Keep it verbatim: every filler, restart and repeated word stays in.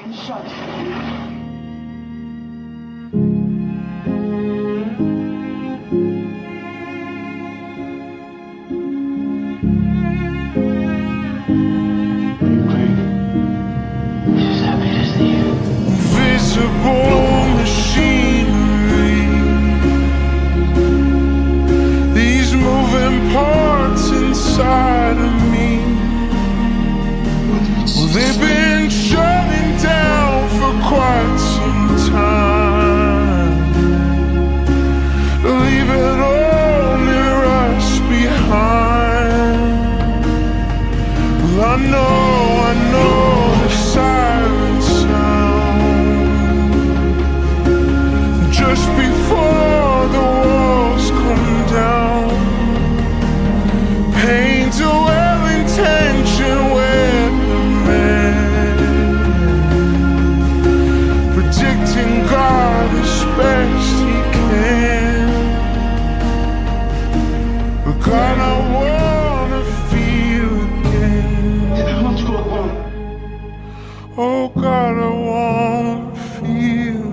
shut. Invisible machinery, these moving parts inside of me, well, they've been shutting down for quite some time. Leave it all near us behind. Well, I know, I know the siren sound just before the walls come down. Paint a well-intentioned weatherman, predicting God as best he can. But God, I wanna feel again. Oh God, I wanna feel